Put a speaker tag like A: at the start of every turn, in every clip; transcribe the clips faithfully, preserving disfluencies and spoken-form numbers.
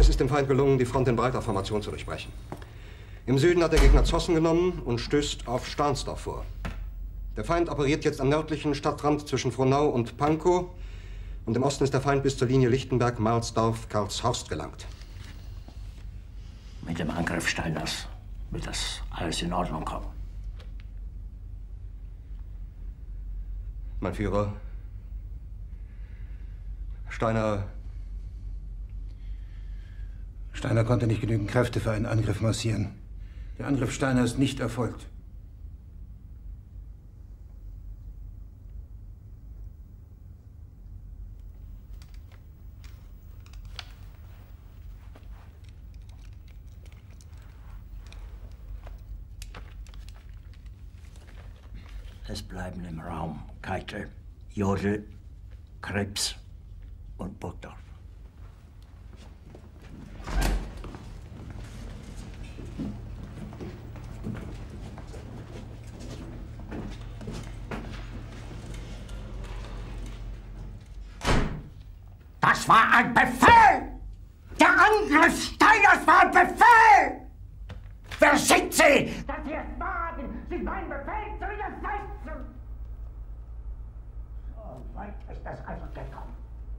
A: Es ist dem Feind gelungen, die Front in breiter Formation zu durchbrechen. Im Süden hat der Gegner Zossen genommen und stößt auf Stahnsdorf vor. Der Feind operiert jetzt am nördlichen Stadtrand zwischen Frohnau und Pankow. Und im Osten ist der Feind bis zur Linie Lichtenberg-Marsdorf-Karlshorst gelangt.
B: Mit dem Angriff Steiners wird das alles in Ordnung kommen.
A: Mein Führer, Steiner...
C: Steiner konnte nicht genügend Kräfte für einen Angriff massieren. Der Angriff Steiner ist nicht erfolgt.
B: Es bleiben im Raum Keitel, Jodl, Krebs und Burgdorf.
D: Das war ein Befehl! Der Angriff Steiners war ein Befehl! Wer sind Sie, dass Sie es wagen, sich meinen Befehl zu widersetzen? So weit ist das also gekommen.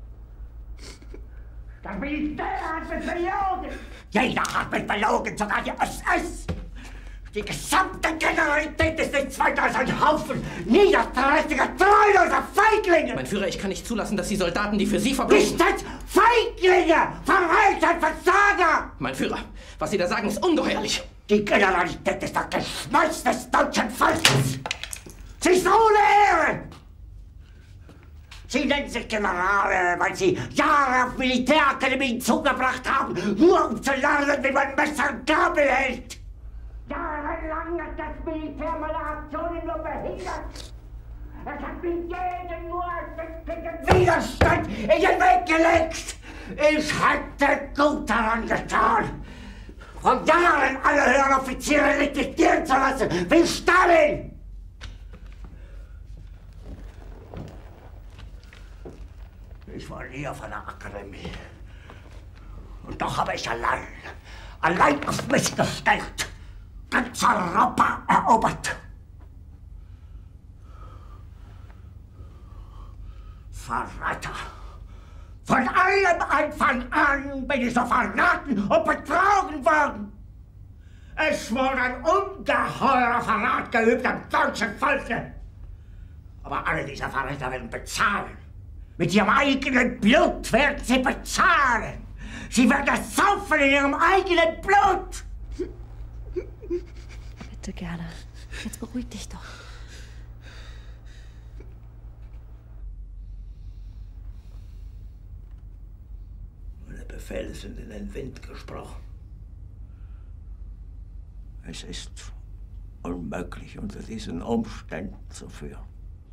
D: Das Militär hat mich belogen! Jeder hat mich belogen, sogar die S S! Die gesamte Generalität ist nichts weiter als ein Haufen niederträchtiger, treuloser Feiglinge!
E: Mein Führer, ich kann nicht zulassen, dass die Soldaten, die für Sie verbringen...
D: Nicht als Feiglinge! Verreiter, Versager!
E: Mein Führer, was Sie da sagen, ist ungeheuerlich!
D: Die Generalität ist das Geschmeiß des deutschen Volkes! Sie ist ohne Ehre! Sie nennen sich Generale, weil Sie Jahre auf Militärakademien zugebracht haben, nur um zu lernen, wie man Messer und Gabel hält! Jahrelang hat das Militär meine Aktionen nur behindert. Es hat mir jeden nur ersichtlichen Widerstand in den Weg gelegt. Ich hätte gut daran getan, von Jahren alle höheren Offiziere liquidieren zu lassen, wie Stalin. Ich war nie auf einer Akademie. Und doch habe ich allein, allein auf mich gestellt, ganz Europa erobert. Verräter! Von allem Anfang an bin ich so verraten und betrogen worden. Es wurde ein ungeheurer Verrat geübt am deutschen Volke. Aber alle diese Verräter werden bezahlen. Mit ihrem eigenen Blut werden sie bezahlen. Sie werden das saufen in ihrem eigenen Blut.
F: Bitte gerne. Jetzt beruhig dich doch.
B: Meine Befehle sind in den Wind gesprochen. Es ist unmöglich, unter diesen Umständen zu führen.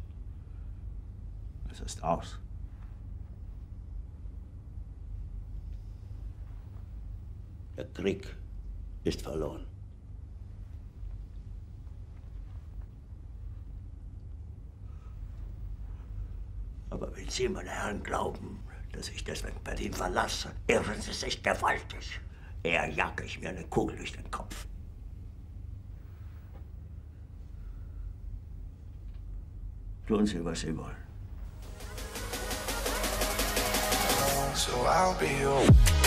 B: Es ist aus. Der Krieg ist verloren. Aber wenn Sie, meine Herren, glauben, dass ich deswegen Berlin verlasse, irren Sie sich gewaltig. Eher jage ich mir eine Kugel durch den Kopf. Tun Sie, was Sie wollen.
G: So I'll be your